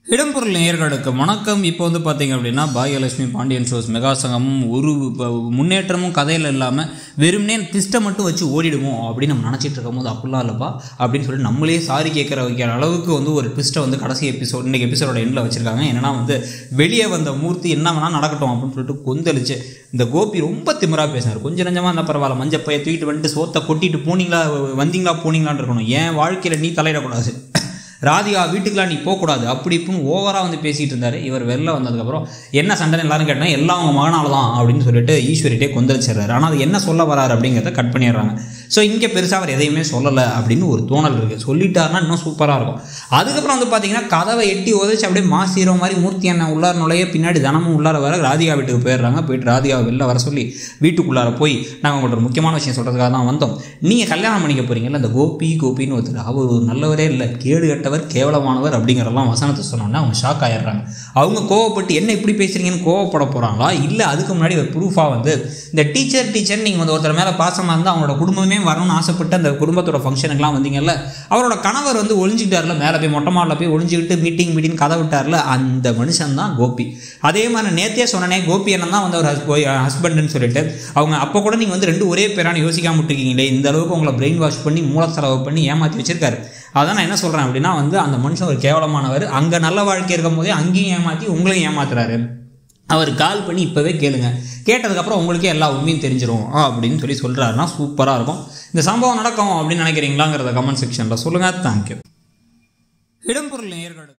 இடம்பொருள் நேயர்களுக்கு வணக்கம். இப்போ வந்து பார்த்தீங்க அப்படின்னா பாக்யலட்சுமி பாண்டியன் ஸ்டோர்ஸ் மெகா சங்கமும் ஒரு முன்னேற்றமும் கதையில் இல்லாமல் வெறும்னே ட்விஸ்ட்டை மட்டும் வச்சு ஓடிடுவோம் அப்படின்னு நம்ம நினச்சிட்டு இருக்கும் போது அப்படிலாம் இல்லைப்பா அப்படின்னு சொல்லி நம்மளே சாரி கேட்குற வைக்கிற அளவுக்கு வந்து ஒரு ட்விஸ்ட்டை வந்து கடைசி எபிசோட் இன்றைக்கி எபிசோட எண்டில் வச்சுருக்காங்க. என்னன்னா வந்து வெளியே வந்த மூர்த்தி என்ன வேணால் நடக்கட்டும் அப்படின்னு சொல்லிட்டு கொந்தளிச்சு இந்த கோபி ரொம்ப திமிராக பேசினார். கொஞ்சம் நஞ்சமாக இருந்தால் பரவாயில்ல, மஞ்சப்பையை தூக்கிட்டு வந்துட்டு சோத்தை கொட்டிட்டு வந்தீங்களான்னு இருக்கணும். என் வாழ்க்கையில் நீ தலையிடக்கூடாது, ராதிகா வீட்டுக்குலாம் நீ போகக்கூடாது, அப்படி இப்படின்னு ஓவராக வந்து பேசிகிட்டு இருந்தார். இவர் வெளில வந்ததுக்கப்புறம் என்ன சண்டைன்னு எல்லாரும் கேட்டால் எல்லாம் அவங்க மகனால தான் அப்படின்னு சொல்லிட்டு ஈஸ்வரிட்டே கொந்தளிச்சிடுறாரு. ஆனால் அது என்ன சொல்ல வராரு அப்படிங்கிறத கட் பண்ணிடுறாங்க. ஸோ இங்கே பெருசாக அவர் எதையுமே சொல்லலை அப்படின்னு ஒரு தோணல் இருக்குது. சொல்லிட்டாருன்னா இன்னும் சூப்பராக இருக்கும். அதுக்கப்புறம் வந்து பார்த்தீங்கன்னா கதவை எட்டி உதச்சி அப்படியே மாசீரோ மாதிரி மூர்த்தி அண்ணன் உள்ளார நுழைய பின்னாடி தினமும் உள்ளார வர ராதிகா வீட்டுக்கு போயிடுறாங்க. போயிட்டு ராதிகாவை வெளில வர சொல்லி வீட்டுக்குள்ளார போய் நாங்கள் உங்கள்கிட்ட ஒரு முக்கியமான விஷயம் சொல்கிறதுக்காக தான் வந்தோம். நீங்கள் கல்யாணம் பண்ணிக்க போகிறீங்கல்ல, அந்த கோபின்னு ஒருத்தர் அவர் ஒரு நல்லவரே இல்லை, கேடு கட்டவர், கேவலமானவர் அப்படிங்கிறதெல்லாம் வசனத்தை சொன்னோன்னா அவங்க ஷாக் ஆகிடுறாங்க. அவங்க கோவப்பட்டு என்ன இப்படி பேசுகிறீங்கன்னு கோவப்பட போகிறாங்களா, இல்லை அதுக்கு முன்னாடி ஒரு ப்ரூஃபாக வந்து இந்த டீச்சர் நீங்கள் வந்து ஒருத்தர் மேலே பாசமாக இருந்தால் அவங்களோட குடும்பமே வரணும்னு ஆசைப்பட்டு அந்த குடும்பத்தோட ஃபங்க்ஷனுக்குலாம் வந்தீங்கல்ல, அவரோட கணவர் வந்து ஒழிஞ்சிக்கிட்டார்ல, மேலே போய் மொட்டை மாடில் போய் ஒழிஞ்சிக்கிட்டு மீட்டிங் கதை விட்டார்ல, அந்த மனுஷன் தான் கோபி. அதே மாதிரி நேற்றே சொன்னனே கோபி என்ன தான் வந்து ஒரு ஹஸ்பண்டுன்னு சொல்லிட்டு அவங்க அப்போ கூட நீங்கள் வந்து ரெண்டு ஒரே பேரான யோசிக்காம விட்டுருக்கீங்களே, இந்த அளவுக்கு உங்களை பிரெயின் வாஷ் பண்ணி மூல செலவு பண்ணி ஏமாற்றி வச்சிருக்காரு. அதான் நான் என்ன சொல்கிறேன் அப்படின்னா வந்து அந்த மனுஷன் ஒரு கேவலமானவர். அங்கே நல்ல வாழ்க்கை இருக்கும் போதே அங்கேயும் ஏமாற்றி உங்களையும் ஏமாத்துறாரு. அவர் கால் பண்ணி இப்போவே கேளுங்க, கேட்டதுக்கப்புறம் உங்களுக்கே எல்லா உண்மையும் தெரிஞ்சிடும் அப்படின்னு சொல்லி சொல்கிறாருன்னா சூப்பராக இருக்கும். இந்த சம்பவம் நடக்கும் அப்படின்னு நினைக்கிறீங்களாங்கிறத கமெண்ட் செக்ஷனில் சொல்லுங்கள். தேங்க்யூ. இடம்பொருள் நேயர்கள்.